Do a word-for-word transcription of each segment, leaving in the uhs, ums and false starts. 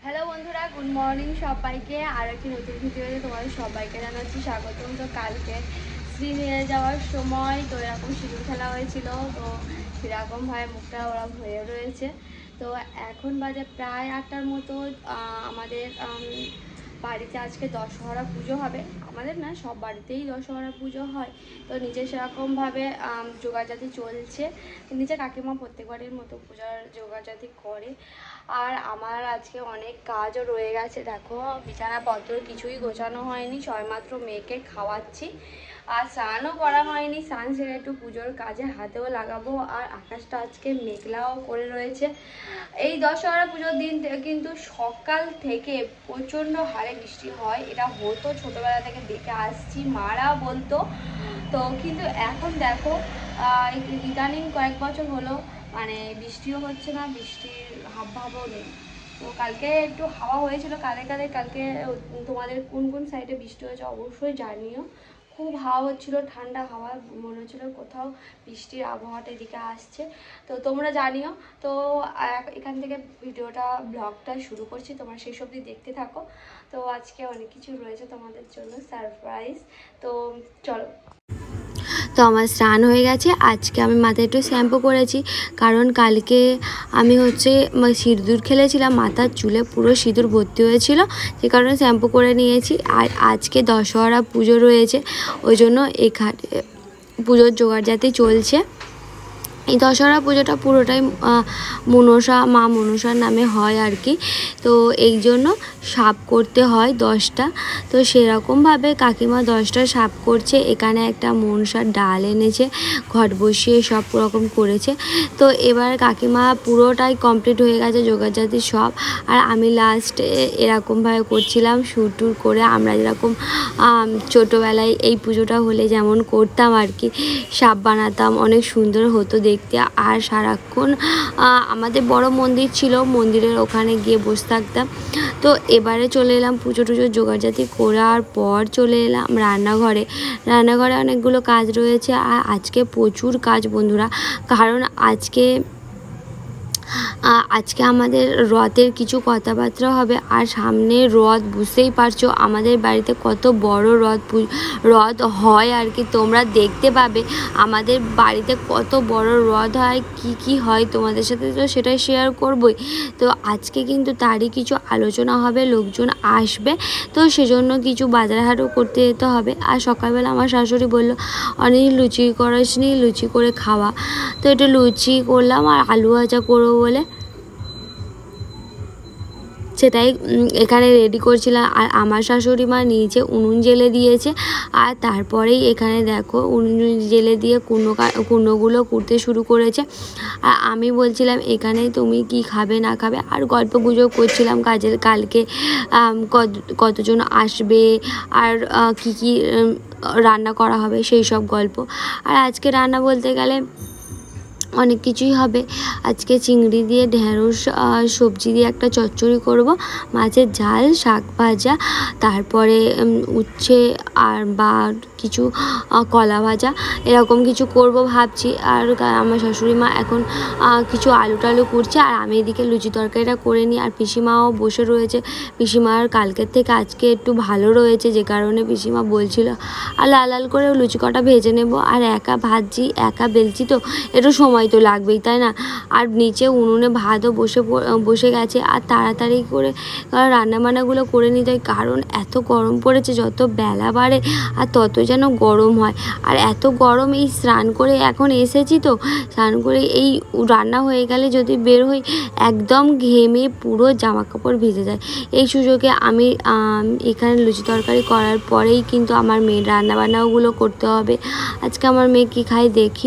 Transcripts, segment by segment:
Hello বন্ধুরা, good morning সবাইকে। আর একটি নতুন ভিডিওতে তোমাদের সবাইকে জানাচ্ছি স্বাগতম। তো কালকে শ্রী নিয়ে যাওয়ার সময় তো এরকম সিঁদুর খেলা হয়েছিল, তো সেরকমভাবে মুখটা ওরা হয়ে রয়েছে। তো এখন বাজে প্রায় আটটার মতো। আমাদের বাড়িতে আজকে দশহরা পুজো হবে। আমাদের না, সব বাড়িতেই দশহরা পুজো হয়। তো নিজে সেরকমভাবে জোগাড়জাতি চলছে। নিজে কাকিমা প্রত্যেকবারের মতো পূজার জোগাড়জাতি করে। আর আমার আজকে অনেক কাজও রয়ে গেছে। দেখো, বিছানাপত্র কিছুই গোছানো হয়নি, সবেমাত্র মেয়েকে খাওয়াচ্ছি। আর স্নানও করা হয়নি। স্নান সেরে একটু পুজোর কাজে হাতেও লাগাবো। আর আকাশটা আজকে মেঘলাও করে রয়েছে। এই দশহরা পুজোর দিন কিন্তু সকাল থেকে প্রচণ্ড হারে বৃষ্টি হয়। এটা হতো ছোটোবেলা থেকে দেখে আসছি, মারা বলতো। তো কিন্তু এখন দেখো, ইদানিং কয়েক বছর হলো মানে বৃষ্টিও হচ্ছে না, বৃষ্টির হাব ভাবও নেই। তো কালকে একটু হাওয়া হয়েছিল কালে কালে। কালকে তোমাদের কোন কোন সাইডে বৃষ্টি হয়েছে অবশ্যই জানিও। খুব হাওয়া হচ্ছিলো, ঠান্ডা হাওয়া, মনে হচ্ছিলো কোথাও বৃষ্টির আবহাওয়াটা এদিকে আসছে। তো তোমরা জানিও। তো এখান থেকে ভিডিওটা ব্লগটা শুরু করছি, তোমরা সেই সবই দেখতে থাকো। তো আজকে অনেক কিছু রয়েছে তোমাদের জন্য সারপ্রাইজ। তো চলো। তো আমার স্নান হয়ে গেছে। আজকে আমি মাথায় একটু শ্যাম্পু করেছি, কারণ কালকে আমি হচ্ছে সিঁদুর খেলেছিলাম, মাথার চুলে পুরো সিঁদুর ভর্তি হয়েছিল, যে কারণে শ্যাম্পু করে নিয়েছি। আর আজকে দশহরা পুজো রয়েছে, ওই জন্য এখানে পুজোর জোগাড়জাতি চলছে। এই দশহরা পুজোটা পুরোটাই মনসা মা মনসার নামে হয় আর কি। তো এই জন্য সাপ করতে হয় দশটা। তো সেরকমভাবে কাকিমা দশটা সাপ করছে। এখানে একটা মনসার ডাল এনেছে, ঘট বসিয়ে সব রকম করেছে। তো এবার কাকিমা পুরোটাই কমপ্লিট হয়ে গেছে জোগাড়জাতি সব। আর আমি লাস্টে এরকমভাবে করছিলাম, সুর টুর করে আমরা যেরকম ছোটোবেলায় এই পুজোটা হলে যেমন করতাম আর কি, সাপ বানাতাম, অনেক সুন্দর হতো দেখতে। আর সারাক্ষণ আমাদের বড় মন্দির ছিল, মন্দিরের ওখানে গিয়ে বসে থাকতাম। তো এবারে চলে এলাম পুজো টুজোর জোগাড়জাতি করার পর চলে এলাম রান্নাঘরে। রান্নাঘরে অনেকগুলো কাজ রয়েছে। আর আজকে প্রচুর কাজ বন্ধুরা, কারণ আজকে আজকে আমাদের রথের কিছু কথাবার্তা হবে। আর সামনে রথ, বুঝতেই পারছো আমাদের বাড়িতে কত বড় রথ রথ হয় আর কি। তোমরা দেখতে পাবে আমাদের বাড়িতে কত বড় রথ হয়, কি কি হয় তোমাদের সাথে তো সেটাই শেয়ার করবই। তো আজকে কিন্তু তারই কিছু আলোচনা হবে, লোকজন আসবে, তো সেজন্য কিছু বাজার হাটও করতে যেতে হবে। আর সকালবেলা আমার শাশুড়ি বললো, অনেক লুচি করিসনি, লুচি করে খাওয়া। তো একটু লুচি করলাম আর আলু ভাজা করবো বলে সেটাই এখানে রেডি করছিলাম। আর আমার শাশুড়ি মা নিচে উনুন জেলে দিয়েছে। আর তারপরেই এখানে দেখো উনুন জেলে দিয়ে কুনো কুনোগুলো কুড়তে শুরু করেছে। আর আমি বলছিলাম এখানে তুমি কি খাবে না খাবে, আর গল্প গুজব করছিলাম কাজের, কালকে কত কতজন আসবে আর কি কি রান্না করা হবে সেই সব গল্প। আর আজকে রান্না বলতে গেলে অনেক কিছুই হবে। আজকে চিংড়ি দিয়ে ঢেঁড়স সবজি দিয়ে একটা চচ্চড়ি করব, মাছের ঝাল, শাক ভাজা, তারপরে উচ্ছে আর বা কিছু কলা ভাজা, এরকম কিছু করব ভাবছি। আর আমার শাশুড়ি মা এখন কিছু আলু টালু করছে, আর আমি এদিকে লুচি তরকারিটা করে নিই। আর পিসিমাও বসে রয়েছে। পিসিমার কালকের থেকে আজকে একটু ভালো রয়েছে, যে কারণে পিসিমা বলছিল আর লাল লাল করে লুচি কটা ভেজে নেব। আর একা ভাজছি, একা বেলছি, তো একটু সময় তো লাগবেই, তাই না? আর নিচে উনুনে ভাতও বসে বসে গেছে। আর তাড়াতাড়ি করে রান্নাবান্নাগুলো করে নিতে হয়, কারণ এত গরম পড়েছে, যত বেলা বাড়ে আর তত যেন গরম হয়। আর এত গরম, এই স্নান করে এখন এসেছি, তো স্নান করে এই রান্না হয়ে গেলে যদি বের হই একদম ঘেমে পুরো জামা কাপড় ভিজে যায়। এই সুযোগে আমি এখানে লুচি তরকারি করার পরেই কিন্তু আমার মেয়ের রান্নাবান্নাগুলো করতে হবে। আজকে আমার মেয়ে কী খায় দেখি।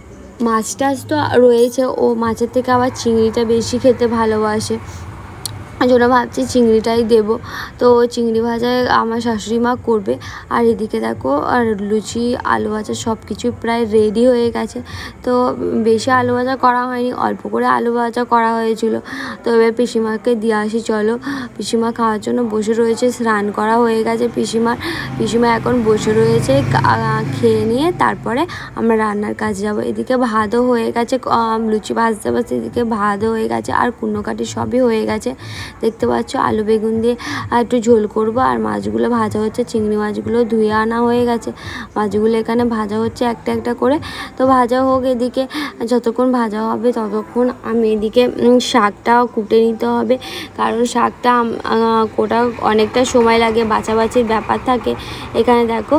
মাছ টাছ তো রয়েছে, ও মাছের থেকে আবার চিংড়িটা বেশি খেতে ভালোবাসে। জন্য ভাবছি চিংড়িটাই দেবো। তো চিংড়ি ভাজা আমার শাশুড়ি মা করবে। আর এদিকে দেখো আর লুচি আলু ভাজা সব কিছু প্রায় রেডি হয়ে গেছে। তো বেশি আলু ভাজা করা হয়নি, অল্প করে আলু ভাজা করা হয়েছিল। তো এবার পিসিমাকে দিয়ে আসি চলো। পিসিমা খাওয়ার জন্য বসে রয়েছে, স্নান করা হয়ে গেছে পিসিমার। পিসিমা এখন বসে রয়েছে, খেয়ে নিয়ে তারপরে আমরা রান্নার কাজে যাবো। এদিকে ভাতও হয়ে গেছে, লুচি ভাজতে ভাজতে এদিকে ভাতও হয়ে গেছে আর কুন্নোকাটি সবই হয়ে গেছে। দেখতে পাচ্ছ আলু বেগুন দিয়ে একটু ঝোল করব। আর মাছগুলো ভাজা হচ্ছে, চিংড়ি মাছগুলো ধুয়ে আনা হয়ে গেছে। মাছগুলো এখানে ভাজা হচ্ছে একটা একটা করে। তো ভাজা হোক, এদিকে যতক্ষণ ভাজা হবে ততক্ষণ আমি এদিকে শাকটাও কুটে নিতে হবে, কারণ শাকটা কোটা অনেকটা সময় লাগে, বাছাবাছির ব্যাপার থাকে। এখানে দেখো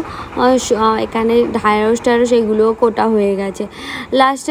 এখানে ঢ্যাঁড়স ট্যাঁড়স এগুলোও কোটা হয়ে গেছে। লাস্টে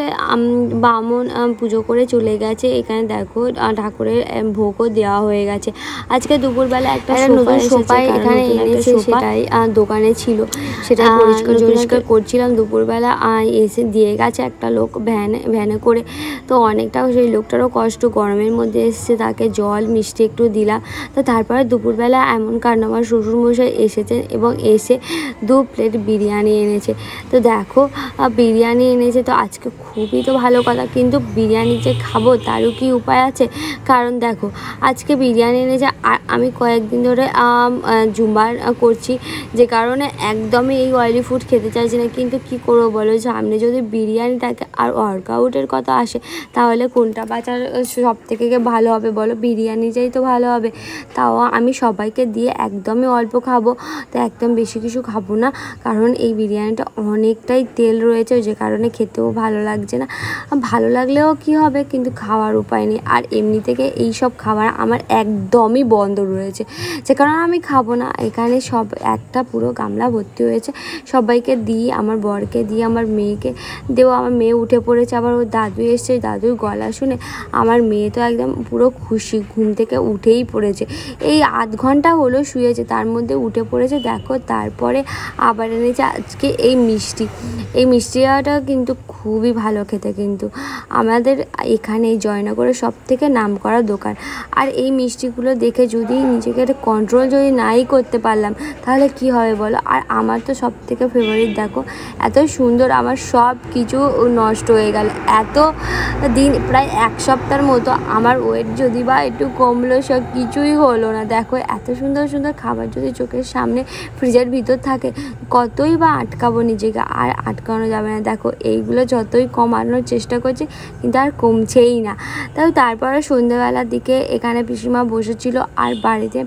বামন পুজো করে চলে গেছে। এখানে দেখো ঠাকুরের ভোগও দেওয়া হয়ে গেছে। আজকে দুপুরবেলা একটা নতুন সোফা এখানে এনেছে, সেটাই দোকানে ছিল, সেটা পরিষ্কার পরিষ্কার করছিলাম। দুপুরবেলা এসে দিয়ে গেছে একটা লোক ভ্যানে ভ্যানে করে। তো অনেকটা সেই লোকটারও কষ্ট, গরমের মধ্যে এসছে, তাকে জল মিষ্টি একটু দিলাম। তো তারপরে দুপুরবেলা এমন কাণ্ড, আমার শ্বশুরমশাই এসেছেন এবং এসে দু প্লেট বিরিয়ানি এনেছে। তো দেখো বিরিয়ানি এনেছে, তো আজকে খুবই তো ভালো কথা, কিন্তু বিরিয়ানি যে খাবো তারও কি উপায় আছে? কারণ দেখো আজকে বিরিয়ানি এনেছে আর আমি কয়েকদিন ধরে জুম্বার করছি, যে কারণে একদমই এই অয়েলি ফুড খেতে চাইছি না। কিন্তু কি করবো বলো, সামনে যদি বিরিয়ানি থাকে আর ওয়ার্কআউটের কথা আসে, তাহলে কোনটা বাঁচার সব থেকে ভালো হবে বলো? বিরিয়ানিটাই তো ভালো হবে। তাও আমি সবাইকে দিয়ে একদমই অল্প খাবো, তো একদম বেশি কিছু খাবো না, কারণ এই বিরিয়ানিটা অনেকটাই তেল রয়েছে, যে কারণে খেতেও ভালো লাগছে না। ভালো লাগলেও কি হবে, কিন্তু খাওয়ার উপায় নেই। আর এমনি থেকে এই সব খাবার আমার একদমই বন্ধ রয়েছে, যে কারণে আমি খাবো না। এখানে সব একটা পুরো গামলা ভর্তি হয়েছে, সবাইকে দিই, আমার বরকে দিই, আমার মেয়েকে দেবো। আমার মেয়ে উঠে পড়েছে, আবার ওর দাদু এসছে, দাদুর গলা শুনে আমার মেয়ে তো একদম পুরো খুশি, ঘুম থেকে উঠেই পড়েছে। এই আধ ঘন্টা হলো শুয়েছে, তার মধ্যে উঠে পড়েছে। দেখো তারপরে আবার এনেছে আজকে এই মিষ্টি। এই মিষ্টিটা কিন্তু খুবই ভালো খেতে, কিন্তু আমাদের এখানে এই জয়নগরে সব থেকে নাম করা দোকান। আর এই মিষ্টিগুলো দেখে যদি নিজেকে কন্ট্রোল যদি নাই করতে পারলাম, তাহলে কি হবে বলো? আর আমার তো সব থেকে ফেভারিট, দেখো এত সুন্দর, আমার সব কিছু নষ্ট হয়ে গেল। এত দিন প্রায় এক সপ্তাহের মতো আমার ওয়েট যদি বা একটু কমলো, সব কিছুই হলো না। দেখো এত সুন্দর সুন্দর খাবার যদি চোখের সামনে ফ্রিজের ভিতর থাকে, কতই বা আটকাবো নিজেকে, আর আটকানো যাবে না। দেখো এইগুলো যতই কমানোর চেষ্টা করছি, কিন্তু আর কমছেই না। তাই তারপরে সন্ধ্যেবেলার দিকে এখানে পিসিমা বসেছিল, আর বাড়িতে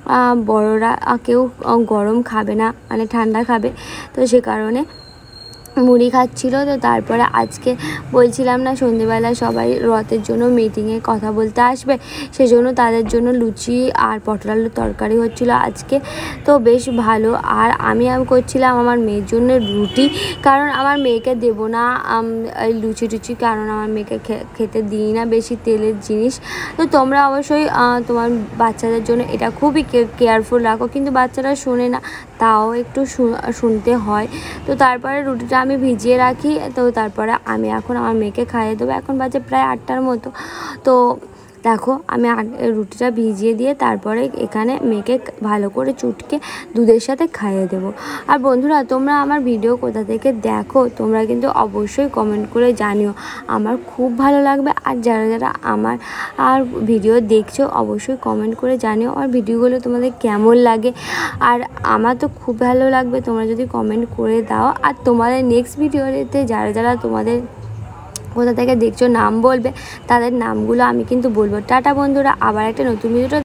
বড়রা কেউ গরম খাবে না, মানে ঠান্ডা খাবে, তো সে কারণে মুড়ি খাচ্ছিল। তো তারপরে আজকে বলছিলাম না সন্ধ্যেবেলা সবাই রথের জন্য মিটিংয়ে কথা বলতে আসবে, সেজন্য তাদের জন্য লুচি আর পটল আলুর তরকারি হচ্ছিলো আজকে। তো বেশ ভালো। আর আমি আমি করছিলাম আমার মেয়ের জন্য রুটি, কারণ আমার মেয়েকে দেবো না লুচি টুচি, কারণ আমার মেয়েকে খেতে দিই না বেশি তেলের জিনিস। তো তোমরা অবশ্যই তোমার বাচ্চাদের জন্য এটা খুবই কেয়ারফুল রাখো, কিন্তু বাচ্চারা শোনে না, তাও একটু শুনতে হয়। তো তারপরে রুটিটা আমি ভিজিয়ে রাখি। তো তারপরে আমি এখন আমার মেয়েকে খাইয়ে দেবো। এখন বাজে প্রায় আটটার মতো। তো দেখো আমি রুটিটা ভিজিয়ে দিয়ে তারপরে এখানে মেয়েকে ভালো করে চুটকে দুধের সাথে খাইয়ে দেবো। আর বন্ধুরা, তোমরা আমার ভিডিও কোথা থেকে দেখো তোমরা কিন্তু অবশ্যই কমেন্ট করে জানিও, আমার খুব ভালো লাগবে। আর যারা যারা আমার আর ভিডিও দেখছো অবশ্যই কমেন্ট করে জানিও আর ভিডিওগুলো তোমাদের কেমন লাগে। আর আমার তো খুব ভালো লাগবে তোমরা যদি কমেন্ট করে দাও। আর তোমাদের নেক্সট ভিডিওতে যারা যারা তোমাদের কোথা থেকে দেখছো নাম বলবে, তাদের নামগুলো আমি কিন্তু বলবো। টাটা বন্ধুরা, আবার একটা নতুন ভিডিও